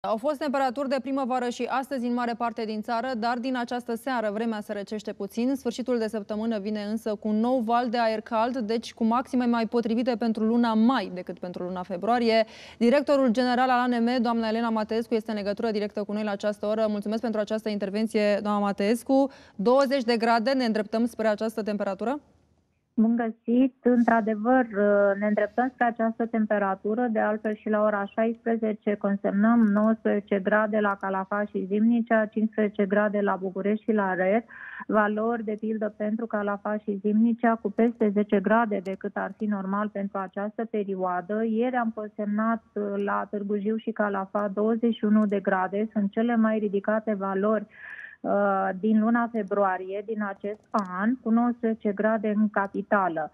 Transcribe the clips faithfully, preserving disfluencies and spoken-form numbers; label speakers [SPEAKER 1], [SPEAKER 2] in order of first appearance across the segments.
[SPEAKER 1] Au fost temperaturi de primăvară și astăzi în mare parte din țară, dar din această seară vremea se răcește puțin. Sfârșitul de săptămână vine însă cu un nou val de aer cald, deci cu maxime mai potrivite pentru luna mai decât pentru luna februarie. Directorul general al A N M, doamna Elena Mateescu, este în legătură directă cu noi la această oră. Mulțumesc pentru această intervenție, doamna Mateescu. douăzeci de grade, ne îndreptăm spre această temperatură?
[SPEAKER 2] Bun găsit! Într-adevăr, ne îndreptăm spre această temperatură, de altfel și la ora șaisprezece consemnăm nouăsprezece grade la Calafat și Zimnicea, cincisprezece grade la București și la Ret, valori de pildă pentru Calafat și Zimnicea cu peste zece grade decât ar fi normal pentru această perioadă. Ieri am consemnat la Târgu Jiu și Calafat douăzeci și unu de grade, sunt cele mai ridicate valori din luna februarie din acest an, cu nouăsprezece grade în capitală.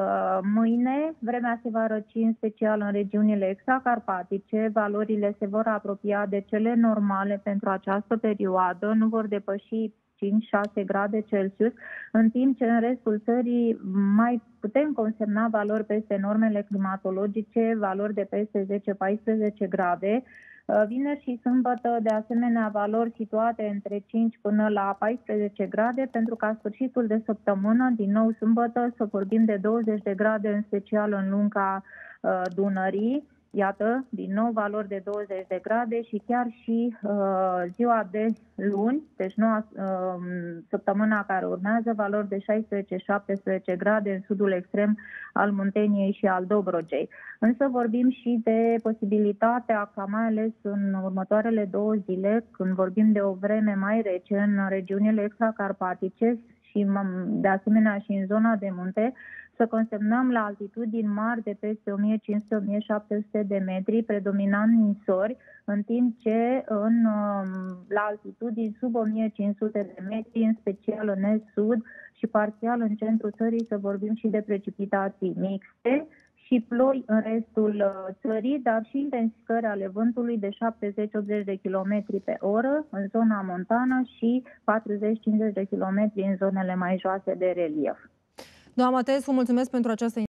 [SPEAKER 2] Mâine vremea se va răci în special în regiunile extracarpatice, valorile se vor apropia de cele normale pentru această perioadă, nu vor depăși cinci șase grade Celsius, în timp ce în restul țării mai putem consemna valori peste normele climatologice, valori de peste zece paisprezece grade. Vineri și sâmbătă, de asemenea, valori situate între cinci până la paisprezece grade, pentru ca sfârșitul de săptămână, din nou sâmbătă, să vorbim de douăzeci de grade, în special în lunga uh, Dunării. Iată, din nou valori de douăzeci de grade și chiar și uh, ziua de luni, deci noua uh, săptămâna care urmează, valori de șaisprezece șaptesprezece grade în sudul extrem al Munteniei și al Dobrogei. Însă vorbim și de posibilitatea ca mai ales în următoarele două zile, când vorbim de o vreme mai rece în regiunile extracarpatice și de asemenea și în zona de munte, să consemnăm la altitudini mari de peste o mie cinci sute - o mie șapte sute de metri, predominant ninsori, în timp ce în, la altitudini sub o mie cinci sute de metri, în special în est-sud și parțial în centrul țării, să vorbim și de precipitații mixte și ploi în restul țării, dar și intensificări ale vântului de șaptezeci - optzeci de kilometri pe oră în zona montană și patruzeci - cincizeci de kilometri în zonele mai joase de relief.
[SPEAKER 1] Doamna Mateescu, mulțumesc pentru această